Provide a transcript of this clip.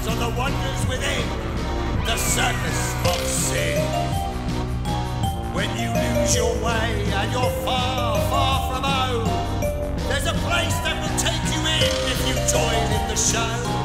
tales on the wonders within the circus of sin. When you lose your way and you're far, far from home, there's a place that will take you in if you join in the show.